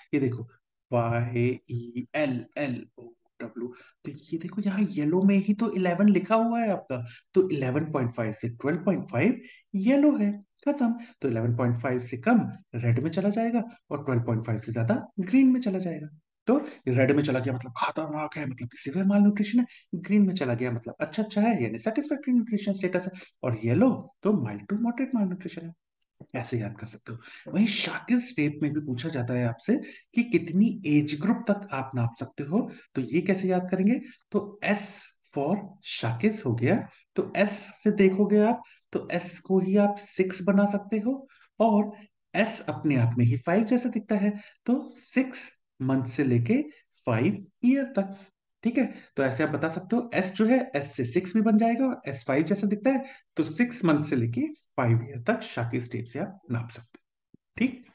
ये देखो, YELLOW, तो ये देखो यहाँ येलो में ही तो 11 लिखा हुआ है आपका। तो 11.5 से 12.5 येलो है। खत्म। तो 11.5 से कम रेड में चला जाएगा, और 12.5 से ज्यादा ग्रीन में चला जाएगा। तो रेड में चला गया मतलब खतरनाक है, मतलब सीवियर माल न्यूट्रिशन है। ग्रीन में चला गया मतलब अच्छा अच्छा है, यानी सेटिस्फैक्टरी न्यूट्रिशन स्टेटस है। और येलो तो mild to moderate malnutrition है। ऐसे याद कर सकते हो। वहीं शाकिल स्टेट में भी पूछा जाता है आपसे कि कितनी एज ग्रुप तक आप नाप सकते हो। तो ये कैसे याद करेंगे? तो एस फॉर शाकिस हो गया। तो एस से देखोगे आप, तो एस को ही आप 6 बना सकते हो। और एस अपने आप में ही 5 जैसा दिखता है। तो 6 मंथ से लेके 5 ईयर तक। ठीक है। तो ऐसे आप बता सकते हो, एस जो है एस से 6 भी बन जाएगा, और S5 जैसा दिखता है। तो 6 मंथ से लेके 5 ईयर तक शाकी स्टेट से आप नाप सकते हो। ठीक।